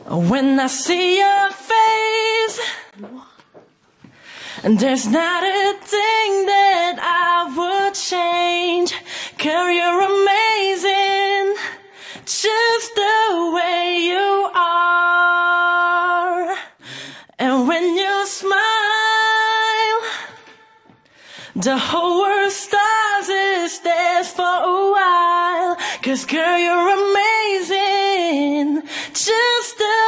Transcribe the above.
When I see your face, and there's not a thing that I would change. Girl, you're amazing, just the way you are. And when you smile, the whole world stops and stares for a while. 'Cause girl, you're amazing, just the